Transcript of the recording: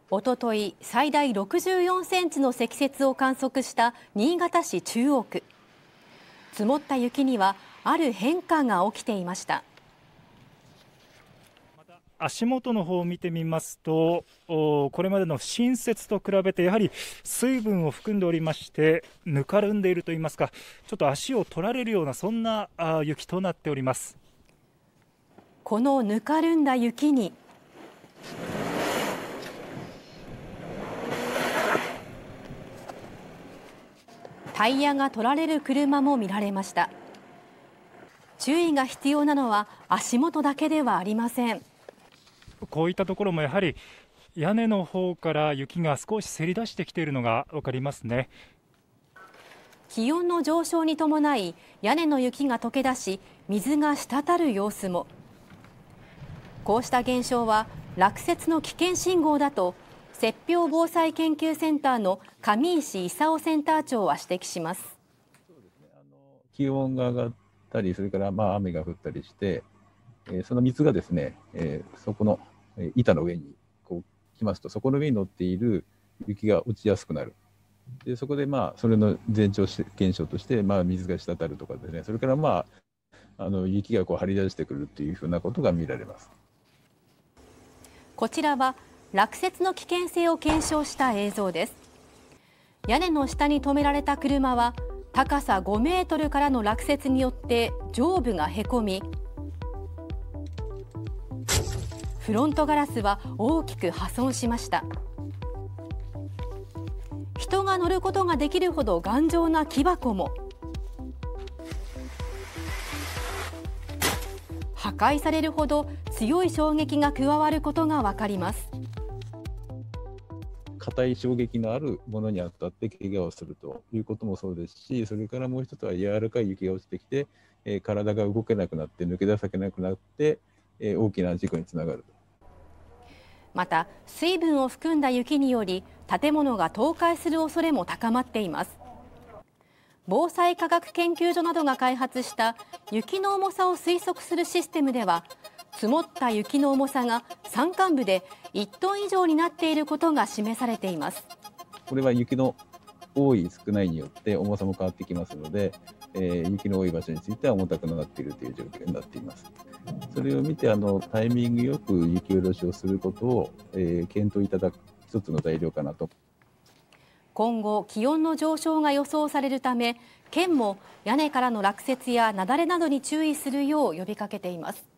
おととい、最大64センチの積雪を観測した新潟市中央区。積もった雪にはある変化が起きていました。 足元の方を見てみますと、これまでの新雪と比べてやはり水分を含んでおりまして、ぬかるんでいるといいますか、ちょっと足を取られるようなそんな雪となっております。 このぬかるんだ雪にタイヤが取られる車も見られました。注意が必要なのは足元だけではありません。 こういったところもやはり屋根の方から雪が少しせり出してきているのが分かりますね。 気温の上昇に伴い屋根の雪が溶け出し、水が滴る様子も。こうした現象は落雪の危険信号だと雪氷防災研究センターの上石勲センター長は指摘します。 気温が上がったり、それから雨が降ったりして、その水がですね、そこの板の上にこう来ますと、そこの上に乗っている雪が落ちやすくなる。でそこでそれの前兆現象として水が滴るとかですね、それから雪がこう張り出してくるというふうなことが見られます。 こちらは落雪の危険性を検証した映像です。屋根の下に止められた車は高さ5メートルからの落雪によって上部がへこみ、フロントガラスは大きく破損しました。人が乗ることができるほど頑丈な木箱も破壊されるほど強い衝撃が加わることが分かります。 硬い衝撃のあるものに当たって怪我をするということもそうですし、それからもう一つは柔らかい雪が落ちてきて、体が動けなくなって抜け出せなくなって、大きな事故につながる。 また水分を含んだ雪により建物が倒壊する恐れも高まっています。防災科学研究所などが開発した雪の重さを推測するシステムでは、積もった雪の重さが山間部で1トン以上になっていることが示されています。 これは雪の多い少ないによって重さも変わってきますので、雪の多い場所については重たくなっているという状況になっています。それを見てタイミングよく雪下ろしをすることを、検討いただく一つの材料かなと。 今後気温の上昇が予想されるため、県も屋根からの落雪や雪崩などに注意するよう呼びかけています。